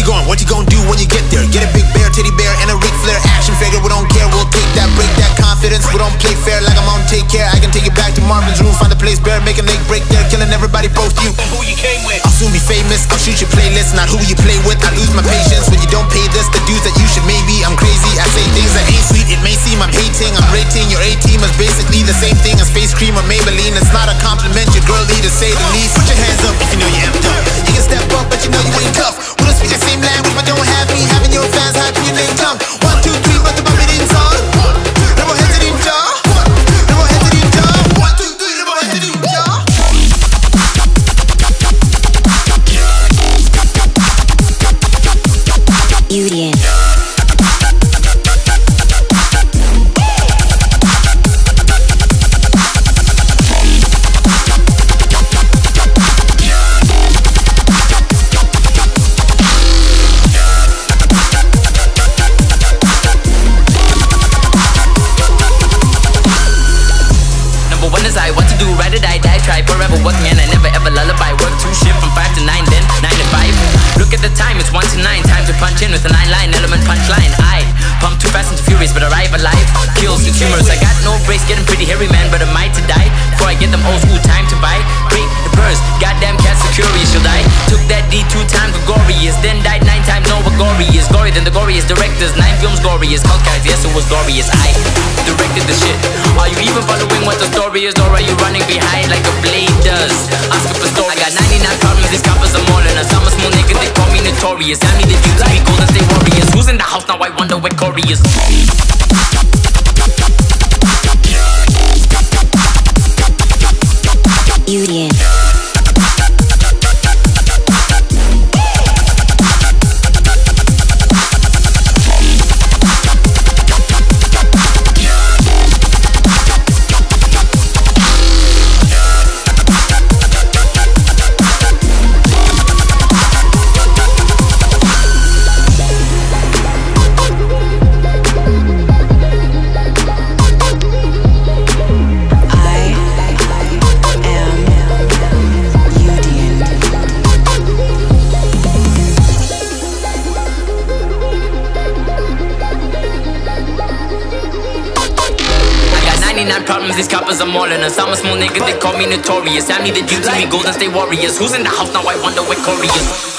you going? What you gonna do when you get there? Get a big bear, teddy bear, and a Ric Flair action figure. We don't care, we'll take that, break that confidence. We don't play fair like I'm on Take Care. I can take you back to Marvin's room, find a place bare, make a leg break there, killing everybody, both you and who you came with. I'll soon be famous, I'll shoot your playlist, not who you play with. I lose my patience when you don't pay this. The dudes that you should maybe, I'm crazy. I say things that ain't sweet, it may seem I'm hating. I'm rating your A-team is basically the same thing as face cream or Maybelline. It's not a compliment, your girlie to say the least. Put your hands up if you know you're amped up. You can step up, but you know you ain't tough. We don't speak the same language, but don't have me having your fans hyping your name tongue. 1, 2, 3, but the bummy didn't talk. Never heads it in jaw. Never heads it in jaw. 1, 2, 3, never heads it in jaw. Beauty. I what to do, ride or die, try forever work, man, I never ever lullaby. Work 2 shift from 5 to 9, then 9 to 5. Look at the time, it's 1 to 9, time to punch in with a 9-line element punchline. I pump too fast and too furious, but arrive alive, kills the tumors. I got no brakes, getting pretty hairy, man, but am I to die? Before I get them old school time to buy, break the purse, goddamn cats are curious, you'll die. Took that D 2 times Gregorius, then died 9 times, no Gregorius. Gory than the goriest directors, 9 films glorious. Cult character, yes it was glorious, I directed the shit. Are you even following what the story is, or are you running behind like a blade does? Ask up a story. I got 99 problems, these coppers are more than us. I'm a small nigga, they call me notorious. I need the dudes to be Golden State Warriors. Who's in the house now? I wonder where Corey is. Beauty. Problems, these coppers are more than us. I'm a small nigga, they call me notorious. I need the dudes to be Golden State Warriors. Who's in the house now? I wonder where Corey is.